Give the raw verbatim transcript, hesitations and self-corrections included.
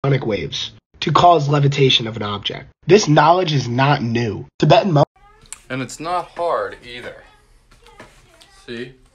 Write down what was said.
sonic waves to cause levitation of an object. This knowledge is not new. Tibetan monks. And it's not hard either. See?